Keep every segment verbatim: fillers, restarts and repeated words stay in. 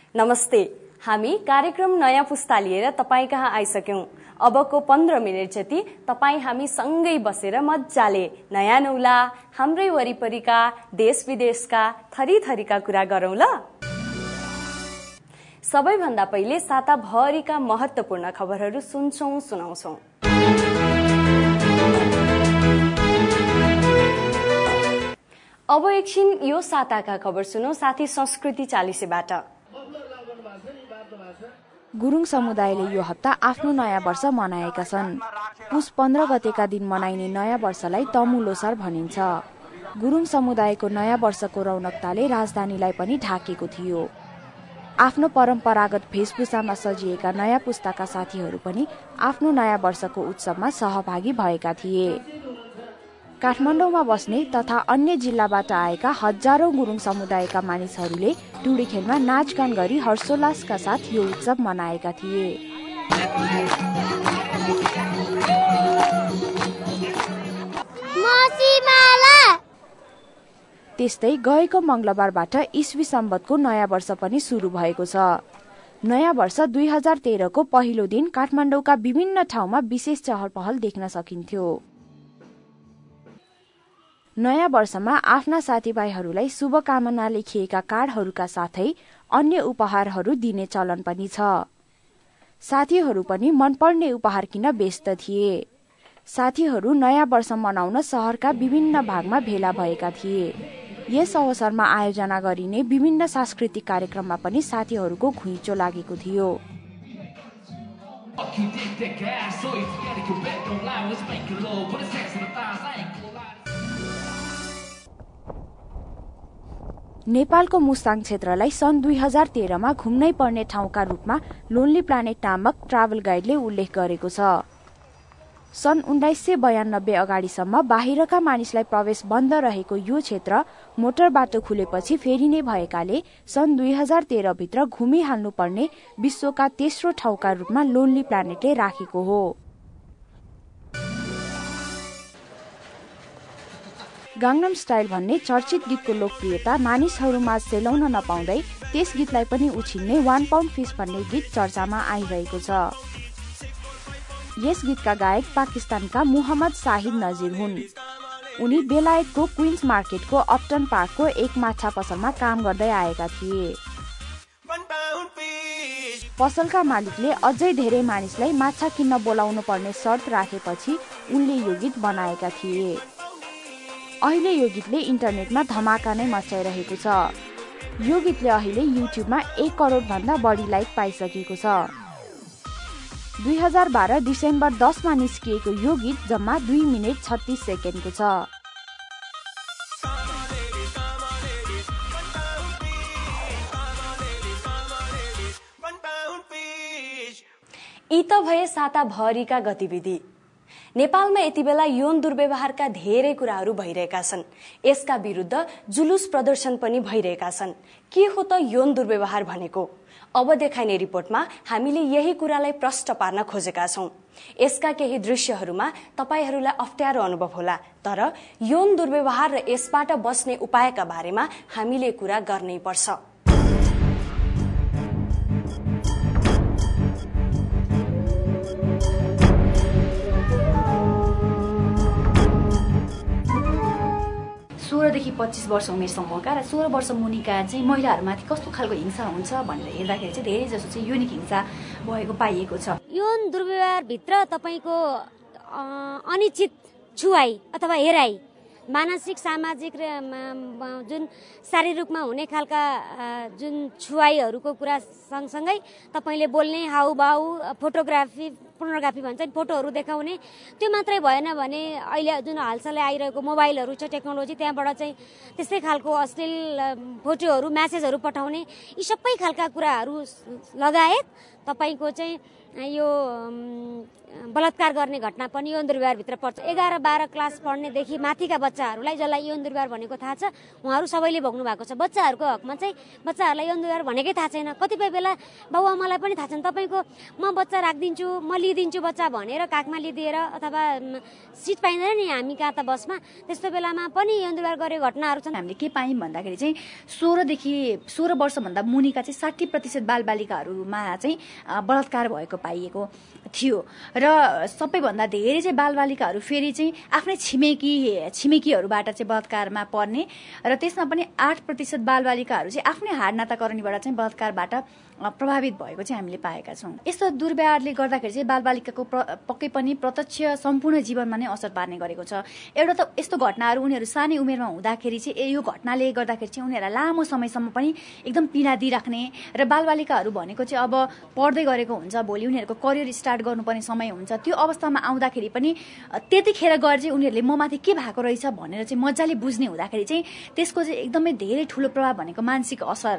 नमस्ते। हामी कार्यक्रम नयाँ पुस्ता लिएर तपाईँ कहाँ आइसक्यौं। अबको पन्ध्र मिनट जति तपाईँ हामी सँगै बसेर मजाले नयाँ नौला हाम्रै वरिपरिका देश विदेशका थरी थरीका कुरा गरौं ल। सबैभन्दा पहिले साताभरिका महत्वपूर्ण खबरहरू सुन्छौं सुनाउँछौं। अब एकछिन यो साताका खबर सुनौ साथी संस्कृति चालिसेबाट। गुरुङ समुदायले यो हप्ता आफ्नो नयाँ वर्ष मनाएका छन्। पुस पन्ध्र गतेका दिन मनाइने नयाँ वर्षलाई तमु लोसार भनिन्छ। गुरुङ समुदायको नयाँ वर्षको रौनकताले राजधानीलाई पनि ढाकेको थियो। आफ्नो परम्परागत भेषभूषामा सजिएका नयाँ पुस्ताका साथीहरू पनि आफ्नो नयाँ वर्षको उत्सवमा सहभागी भएका थिए। काठमाडौँमा बस्ने तथा अन्य जिल्लाबाट आएका हजारौं गुरुङ समुदायका मानिसहरूले टुडीखेलमा नाचगान गरी हर्षोल्लासका साथ यो उत्सव मनाएका थिए। त्यस्तै गएको मंगलबारबाट इस्वी सम्बतको नयाँ वर्ष पनि सुरु भएको छ। नयाँ वर्ष दुई हजार तेह्रको पहिलो दिन काठमाडौँका विभिन्न ठाउँमा विशेष चहल पहल देख्न सकिन्थ्यो। नयाँ वर्षमा आफ्ना साथीभाइहरूलाई शुभकामना लेखिएका कार्डहरूका साथै अन्य उपहारहरू दिने चलन पनि छ। साथीहरू पनि मनपर्ने उपहार किन्न व्यस्त थिए। साथीहरू नयाँ वर्ष मनाउन शहरका विभिन्न भागमा भेला भएका थिए। यस अवसरमा आयोजना गरिने विभिन्न सांस्कृतिक कार्यक्रममा पनि साथीहरूको घुइँचो लागेको थियो। नेपालको मुस्ताङ क्षेत्रलाई सन् दुई हजार तेह्रमा घुम्नै पर्ने ठाउँका रूपमा लोन्ली प्लानेट नामक ट्राभल गाइडले उल्लेख गरेको छ। सन् उन्नाइस सय बयानब्बे अगाडिसम्म बाहिरका मानिसलाई प्रवेश बन्द रहेको यो क्षेत्र मोटर बाटो खुलेपछि फेरिने भएकाले सन् दुई हजार तेह्र भित्र घुमिहाल्नु पर्ने विश्वका तेस्रो ठाउँका रूपमा लोन्ली प्लानेटले राखेको हो। गाङ्गनम स्टाइल भन्ने चर्चित गीतको लोकप्रियता मानिसहरूमा सेलाउन नपाउँदै त्यस गीतलाई पनि उछिन्ने वान पाउन्ड फिस भन्ने गीत चर्चामा आइरहेको छ। यस गीतका गायक पाकिस्तानका मुहम्मद शाहिद नजिर हुन्। उनी बेलायतको क्वीन्स मार्केटको अपटन पार्कको एक माछा पसलमा काम गर्दै आएका थिए। पसलका मालिकले अझै धेरै मानिसलाई माछा किन्न बोलाउनु पर्ने शर्त राखेपछि उनले यो गीत बनाएका थिए। अहिले यो गीतले इन्टरनेटमा धमाका नै मचाइरहेको छ। यो गीतले अहिले युट्युबमा एक करोड भन्दा बढी लाइक पाइसकेको छ। दुई हजार बाह्र डिसेम्बर दसमा निस्किएको यो गीत जम्मा दुई मिनट छत्तीस सेकेन्डको छ। यी त भए साताभरिका गतिविधि। नेपालमा यति बेला यौन दुर्व्यवहारका धेरै कुराहरू भइरहेका छन्। यसका विरुद्ध जुलुस प्रदर्शन पनि भइरहेका छन्। के हो त यौन दुर्व्यवहार भनेको? अब देखाइने रिपोर्टमा हामीले यही कुरालाई प्रष्ट पार्न खोजेका छौं। यसका केही दृश्यहरूमा तपाईहरूलाई अप्ठ्यारो अनुभव होला, तर यौन दुर्व्यवहार र यसबाट बच्ने उपायका बारेमा हामीले कुरा गर्नै पर्छ। सोह्रदेखि पच्चिस वर्ष उमेर समूहका र सोह्र वर्ष मुनिका चाहिँ महिलाहरूमाथि कस्तो खालको हिंसा हुन्छ भनेर हेर्दाखेरि चाहिँ धेरै जसो चाहिँ यौनिक हिंसा भएको पाइएको छ। यौन दुर्व्यवहारभित्र तपाईँको अनिश्चित छुवाई अथवा हेराई, मानसिक सामाजिक र जुन शारीरिक रूपमा हुने खालका जुन छुवाईहरूको कुरा सँगसँगै तपाईँले बोल्ने हाउभाउ, फोटोग्राफी, पोर्नोग्राफी भन्छ नि, फोटोहरू देखाउने, त्यो मात्रै भएन भने अहिले जुन हालसालै आइरहेको मोबाइलहरू छ, टेक्नोलोजी, त्यहाँबाट चाहिँ त्यस्तै खालको अश्लील फोटोहरू, म्यासेजहरू पठाउने, यी सबै खालका कुराहरू लगायत तपाईँको चाहिँ यो बलात्कार गर्ने घटना पनि यौन दुर्व्यवहारभित्र पर्छ। एघार बाह्र क्लास पढ्नेदेखि माथिका बच्चाहरूलाई जसलाई यौन दुर्व्यवहार भनेको थाहा छ उहाँहरू सबैले भोग्नु भएको छ। बच्चाहरूको हकमा चाहिँ बच्चाहरूलाई यौन दुर्व्यवहार भनेकै थाहा छैन। कतिपय बेला बाबुआमालाई पनि थाहा छैन। तपाईँको म बच्चा राखिदिन्छु, म लिइदिन्छु बच्चा भनेर काखमा लिदिएर अथवा सिट पाइँदैन नि हामी कहाँ त बसमा, त्यस्तो बेलामा पनि यौन दुर्व्यवहार गरेको घटनाहरू छन्। हामीले के पायौँ भन्दाखेरि चाहिँ सोह्रदेखि सोह्र वर्षभन्दा मुनिका चाहिँ साठी प्रतिशत बालबालिकाहरूमा चाहिँ बलात्कार भएको पाइएको थियो र सबैभन्दा धेरै चाहिँ बालबालिकाहरू फेरि चाहिँ आफ्नै छिमेकी छिमेकीहरूबाट चाहिँ बलात्कारमा पर्ने र त्यसमा पनि आठ प्रतिशत बालबालिकाहरू चाहिँ आफ्नै हाड नाताकरणीबाट चाहिँ बलात्कारबाट प्रभावित भएको चाहिँ हामीले पाएका छौँ। यस्तो दुर्व्यवहारले गर्दाखेरि चाहिँ बालबालिकाको पक्कै पनि प्रत्यक्ष सम्पूर्ण जीवनमा नै असर पार्ने गरेको छ। एउटा त यस्तो घटनाहरू उनीहरू सानै उमेरमा हुँदाखेरि चाहिँ यो घटनाले गर्दाखेरि चाहिँ उनीहरूलाई लामो समयसम्म पनि एकदम पीडा दिइराख्ने र बालबालिकाहरू भनेको चाहिँ अब पढ्दै गरेको हुन्छ, भोलि उनीहरूको करियर स्टार्ट गर्नुपर्ने समय हुन्छ। त्यो अवस्थामा आउँदाखेरि पनि त्यतिखेर गएर चाहिँ उनीहरूले ममाथि के भएको रहेछ भनेर चाहिँ मजाले बुझ्ने हुँदाखेरि चाहिँ त्यसको चाहिँ एकदमै धेरै ठुलो प्रभाव भनेको मानसिक असर,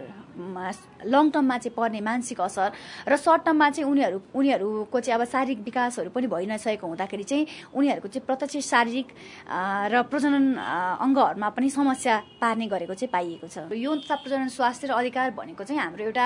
लङ टर्ममा चाहिँ पर्ने मानसिक असर र सर्ट टर्ममा चाहिँ उनीहरू उनीहरूको चाहिँ अब शारीरिक विकासहरू पनि भइ नसकेको हुँदाखेरि चाहिँ उनीहरूको चाहिँ प्रत्यक्ष शारीरिक र प्रजनन अङ्गहरूमा पनि समस्या पार्ने गरेको चाहिँ पाइएको छ। यौन तथा प्रजनन स्वास्थ्य र अधिकार भनेको चाहिँ हाम्रो एउटा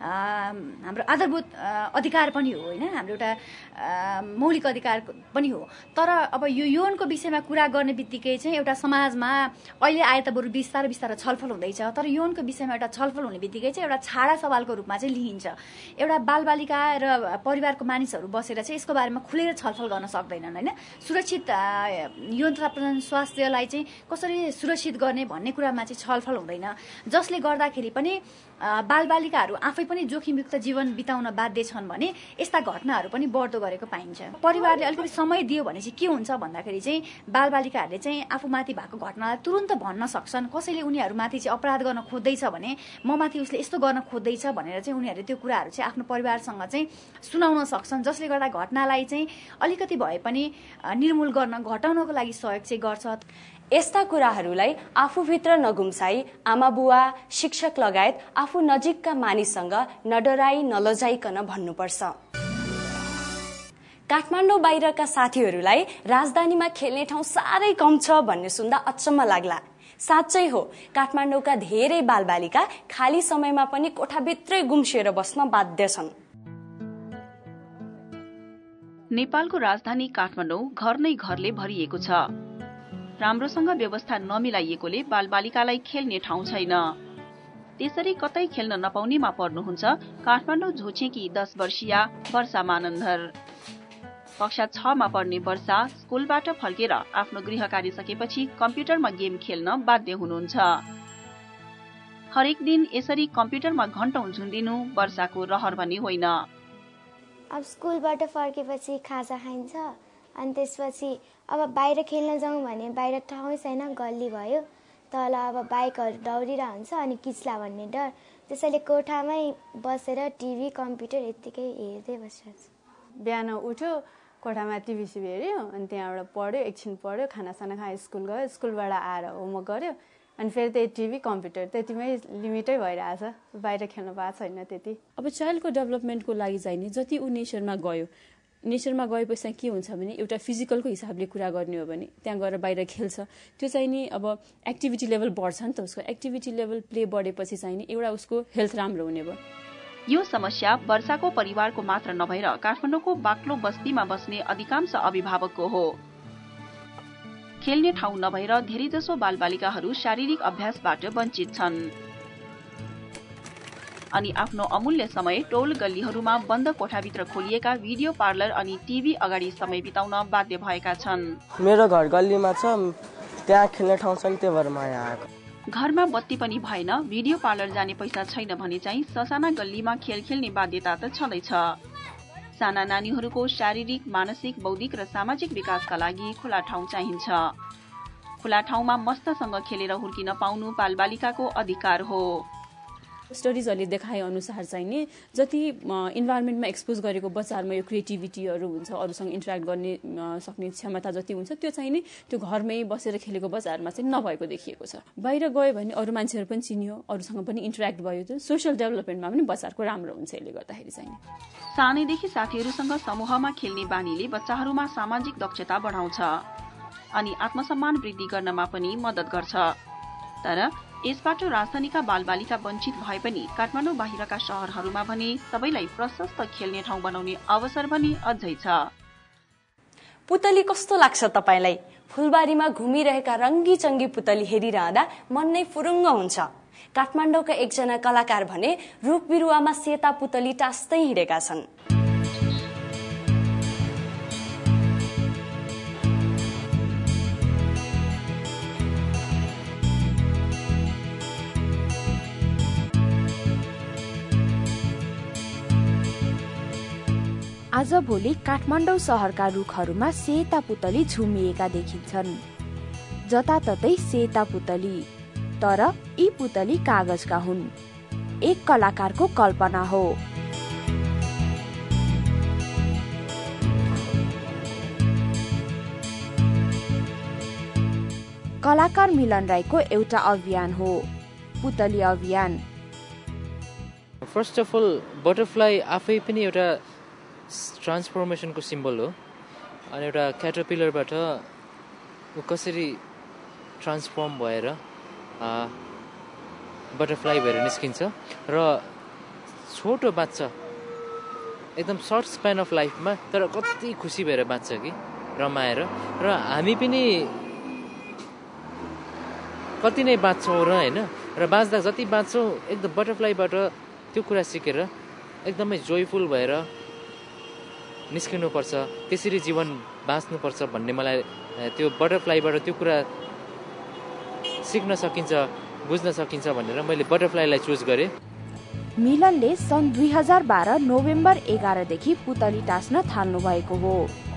हाम्रो आधारभूत अधिकार पनि हो होइन, हाम्रो एउटा मौलिक अधिकार पनि हो। तर अब यो यौनको विषयमा कुरा गर्ने बित्तिकै चाहिँ एउटा समाजमा अहिले आए त बरु बिस्तारै बिस्तारै छलफल हुँदैछ, तर यौनको विषयमा एउटा छलफल हुने बित्तिकै चाहिँ एउटा छाडा सवालको रूपमा चाहिँ लिइन्छ। एउटा बालबालिका र परिवारको मानिसहरू बसेर चाहिँ यसको बारेमा खुलेर छलफल गर्न सक्दैनन् होइन। सुरक्षित यौन तथा प्रजनन स्वास्थ्यलाई चाहिँ कसरी सुरक्षित गर्ने भन्ने कुरामा चाहिँ छलफल हुँदैन, जसले गर्दाखेरि पनि बालबालिकाहरू आफै पनि जोखिमयुक्त जीवन बिताउन बाध्य छन् भने यस्ता घटनाहरू पनि बढ्दो गरेको पाइन्छ। परिवारले अलिकति समय दियो भने चाहिँ के हुन्छ भन्दाखेरि चाहिँ बालबालिकाहरूले चाहिँ आफूमाथि भएको घटनालाई तुरुन्त भन्न सक्छन्। कसैले उनीहरूमाथि चाहिँ अपराध गर्न खोज्दैछ भने ममाथि उसले यस्तो गर्न खोज्दैछ भनेर चाहिँ उनीहरूले त्यो कुराहरू चाहिँ आफ्नो परिवारसँग चाहिँ सुनाउन सक्छन्, जसले गर्दा घटनालाई चाहिँ अलिकति भए पनि निर्मूल गर्न घटाउनको लागि सहयोग चाहिँ गर्छ। यस्ता कुराहरूलाई आफूभित्र नगुम्साई आमाबुवा शिक्षक लगायत आफू नजिकका मानिससँग नडराई नलजाइकन भन्नुपर्छ। काठमाडौँ बाहिरका साथीहरूलाई राजधानीमा खेल्ने ठाउँ साह्रै कम छ भन्ने सुन्दा अचम्म लाग्ला। साँच्चै हो, काठमाडौँका धेरै बालबालिका खाली समयमा पनि कोठाभित्रै गुम्सिएर बस्न बाध्य छन्। नेपालको राजधानी काठमाडौँ घर नै घरले भरिएको छ। राम्रोसँग व्यवस्था नमिलाइएकोले बालबालिकालाई खेल्ने ठाउँ छैन। त्यसरी कतै खेल्न नपाउनेमा पर्नुहुन्छ काठमाडौँ झोछेकी दस वर्षीया वर्षा मानन्धर। कक्षा छमा पढ्ने वर्षा स्कुलबाट फर्केर आफ्नो गृह कार्य सकेपछि कम्प्युटरमा गेम खेल्न बाध्य हुनुहुन्छ। हरेक दिन यसरी कम्प्युटरमा घण्टौं झुन्डिनु वर्षाको रहर पनि होइन। अब स्कुलबाट फर्केपछि खाजा खाइन्छ, अनि त्यसपछि अब बाहिर खेल्न जाउँ भने बाहिर ठाउँै छैन, गल्ली भयो, तल अब बाइकहरू दौडिरहन्छ अनि किच्ला भन्ने डर, त्यसैले कोठामै बसेर टिभी कम्प्युटर यत्तिकै हेर्दै बसिरहेको छु। बिहान उठ्यो, कोठामा टिभी सिभी हेऱ्यो, अनि त्यहाँबाट पढ्यो, एकछिन पढ्यो, खानासाना खायो, स्कुल गयो, स्कुलबाट आएर होमवर्क गर्यो, अनि फेरि त्यही टिभी कम्प्युटर त्यतिमै लिमिटै भइरहेछ, बाहिर खेल्न पाएको छैन त्यति। अब चाइल्डको डेभलपमेन्टको लागि चाहिँ नि जति ऊ नेचरमा गयो, नेचरमा गएपछि के हुन्छ भने एउटा फिजिकलको हिसाबले कुरा गर्ने हो भने त्यहाँ गएर बाहिर खेल्छ, त्यो चाहिँ नि अब एक्टिभिटी लेभल बढ्छ नि त, उसको एक्टिभिटी लेभल प्ले बढेपछि चाहिँ नि एउटा उसको हेल्थ राम्रो हुने भयो। यो समस्या वर्षाको परिवारको मात्र नभएर काठमाडौँको बाक्लो बस्तीमा बस्ने अधिकांश अभिभावकको हो। खेल्ने ठाउँ नभएर धेरैजसो बालबालिकाहरू शारीरिक अभ्यासबाट वञ्चित छन् अनि आफ्नो अमूल्य समय टोल गल्लीहरूमा बन्द कोठाभित्र खोलिएका भिडियो पार्लर अनि टिभी अगाडि समय बिताउन बाध्य भएका छन्। मेरो घर गल्लीमा छ, त्यहाँ खेल्ने ठाउँ छ नि, त्यही भएर म यहाँ आएको। घरमा बत्ती पनि भएन, भिडियो पार्लर जाने पैसा छैन भने चाहिँ ससाना गल्लीमा खेल खेल्ने बाध्यता त छँदैछ। साना नानीहरूको शारीरिक, मानसिक, बौद्धिक र सामाजिक विकासका लागि खुला ठाउँ चाहिन्छ। खुला ठाउँमा मस्तसँग खेलेर हुर्किन पाउनु बालबालिकाको अधिकार हो। स्टडिजहरूले देखाए अनुसार चाहिँ नि जति इन्भाइरोमेन्टमा एक्सपोज गरेको बच्चाहरूमा यो क्रिएटिभिटीहरू हुन्छ, अरूसँग इन्टरेक्ट गर्ने सक्ने क्षमता जति हुन्छ, त्यो चाहिँ नि त्यो घरमै बसेर खेलेको बच्चाहरूमा चाहिँ नभएको देखिएको छ। बाहिर गयो भने अरू मान्छेहरू पनि चिनियो, अरूसँग पनि इन्टरेक्ट भयो, त्यो सोसियल डेभलपमेन्टमा पनि बच्चाहरूको राम्रो हुन्छ। यसले गर्दाखेरि चाहिँ सानैदेखि साथीहरूसँग समूहमा खेल्ने बानीले बच्चाहरूमा सामाजिक दक्षता बढाउँछ अनि आत्मसम्मान वृद्धि गर्नमा पनि मद्दत गर्छ। तर यसबाट राजधानीका बालबालिका वञ्चित भए पनि काठमाडौँ बाहिरका शहरहरूमा भने सबैलाई प्रशस्त खेल्ने ठाउँ बनाउने अवसर पनि अझै छ। पुतली कस्तो लाग्छ तपाईलाई? फुलबारीमा घुमिरहेका रङ्गी चङ्गी पुतली हेरिरहँदा मन नै फुरुङ्ग हुन्छ। काठमाडौँका एकजना कलाकार भने रुख बिरुवामा सेता पुतली टास्दै हिँडेका छन्। आजभोलि काठमाडौँ सहरका रुखहरूमा सेता पुतली झुमिएका देखिन्छन्। जताततै सेता पुतली, तर यी पुतली कागजका हुन्। एक कलाकारको कल्पना हो। कलाकार मिलन राईको एउटा अभियान हो, पुतली अभियान। फर्स्ट अफ अल बटरफ्लाई आफै पनि एउटा ट्रान्सफर्मेसनको सिम्बल हो। अनि एउटा क्याटरपिलरबाट ऊ कसरी ट्रान्सफर्म भएर बटरफ्लाई भएर निस्किन्छ र छोटो बाँच्छ, एकदम सर्ट स्प्यान अफ लाइफमा, तर कति खुसी भएर बाँच्छ कि रमाएर। र हामी पनि कति नै बाँच्छौँ र होइन, र बाँच्दा जति बाँच्छौँ एकदम बटरफ्लाईबाट त्यो कुरा सिकेर एकदमै जोयफुल भएर निस्किनुपर्छ, त्यसरी जीवन बाँच्नुपर्छ भन्ने मलाई त्यो बटरफ्लाईबाट त्यो कुरा सिक्न सकिन्छ, बुझ्न सकिन्छ भनेर मैले बटरफ्लाईलाई चुज गरेँ। मिलनले सन् दुई हजार बाह्र नोभेम्बर एघारदेखि पुतली टाँस्न थाल्नु भएको हो।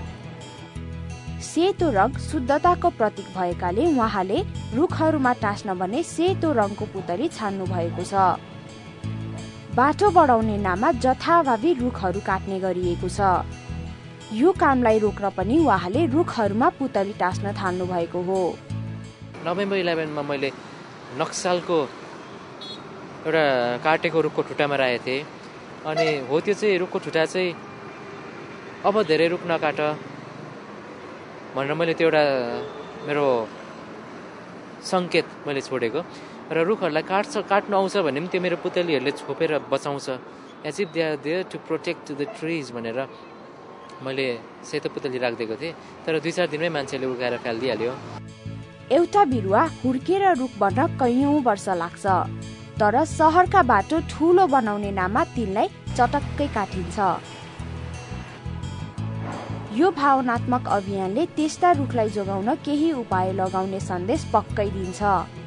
सेतो रङ शुद्धताको प्रतीक भएकाले उहाँले रुखहरूमा टाँस्न भने सेतो रङको पुतली छान्नु भएको छ। बाटो बढाउने नाममा जथाभावी रुखहरू काट्ने गरिएको छ। यो कामलाई रोक्न पनि उहाँले रुखहरूमा पुतली टाँस्न थाल्नु भएको हो। नोभेम्बर इलेभेनमा मैले नक्सालको एउटा काटेको रुखको ठुटामा राखेको थिएँ। अनि हो त्यो चाहिँ रुखको ठुटा चाहिँ अब धेरै रुख नकाट भनेर मैले त्यो एउटा मेरो सङ्केत मैले छोडेको। र रुखहरूलाई काट्छ काट्नु आउँछ भने पनि त्यो मेरो पुतलीहरूले छोपेर बचाउँछ, as if they are there to protect the trees भनेर मैले सेतो पुतली राखिदिएको थिएँ। तर दुई चार दिनमै मान्छेले उगाएर फालिदिइहाल्यो। एउटा बिरुवा हुर्केर रुख बन्न कैयौं वर्ष लाग्छ, तर सहरका बाटो ठूलो बनाउने नाममा तिनलाई चटक्कै काटिन्छ। यो भावनात्मक अभियानले त्यस्ता रुखलाई जोगाउन केही उपाय लगाउने सन्देश पक्कै दिन्छ।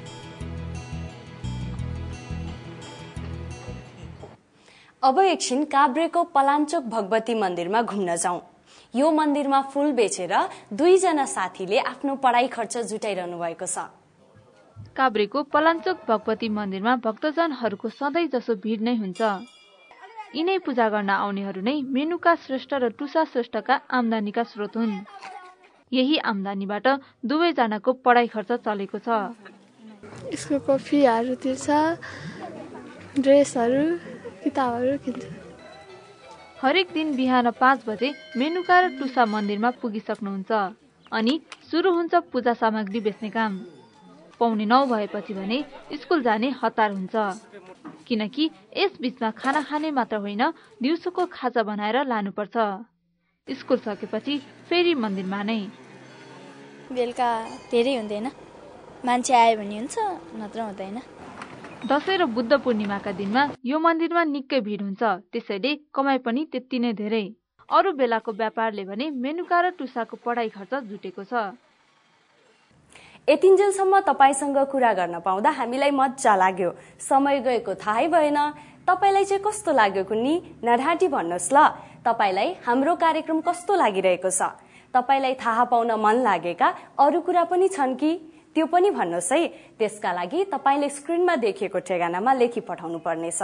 अब एकछिन काभ्रेको पलाञ्चोक भगवती मन्दिरमा घुम्न जाउँ। यो मन्दिरमा फूल बेचेर दुईजना साथीले आफ्नो पढाइ खर्च जुटाइरहनु भएको छ। काभ्रेको पलाञ्चोक भगवती मन्दिरमा भक्तजनहरूको सधैँ जसो भिड नै हुन्छ। यिनै पूजा गर्न आउनेहरू नै मेनुका श्रेष्ठ र टुसा श्रेष्ठका आम्दानीका स्रोत हुन्। यही आम्दानीबाट दुवैजनाको पढाइ खर्च चलेको छ। स्कुलको फीहरू तिर्छ, ड्रेसहरू, किताबहरू किन्छ। हरेक दिन बिहान पाँच बजे मेनुका र टुसा मन्दिरमा पुगिसक्नुहुन्छ अनि सुरु हुन्छ पूजा सामग्री बेच्ने काम। पौने नौ भएपछि भने स्कुल जाने हतार हुन्छ, किनकि यस बीचमा खाना खाने मात्र होइन दिउँसोको खाजा बनाएर लानुपर्छ। स्कुल सकेपछि फेरि मन्दिरमा नै। बेलुका धेरै हुँदैन, मान्छे आयो भने हुन्छ, नत्र हुँदैन। दशैं र बुद्ध पूर्णिमाका दिनमा यो मन्दिरमा निकै भिड हुन्छ, त्यसैले कमाइ पनि त्यति नै धेरै। अरू बेलाको व्यापारले भने मेनुका र टुसाको पढाइ खर्च जुटेको छ। यतिन्जेलसम्म तपाईसँग कुरा गर्न पाउँदा हामीलाई मजा लाग्यो। समय गएको थाहै भएन। तपाईलाई चाहिँ कस्तो लाग्यो कुन्नी? नढाँटी भन्नुहोस् ल। तपाईलाई हाम्रो कार्यक्रम कस्तो लागिरहेको छ? तपाईलाई थाहा पाउन मन लागेका अरू कुरा पनि छन् कि? त्यो पनि भन्नुहोस् है। त्यसका लागि तपाईले स्क्रिनमा देखिएको ठेगानामा लेखी पठाउनु पर्नेछ।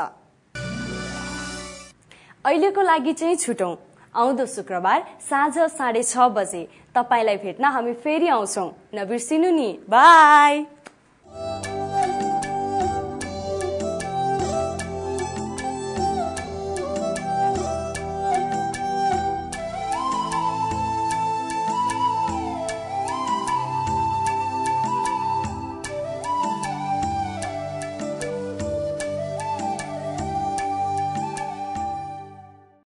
अहिलेको लागि चाहिँ छुटौं। आउँदो शुक्रबार साँझ साढे छ बजे तपाईलाई भेट्न हामी फेरि आउँछौं। नबिर्सिनु नि। बाई।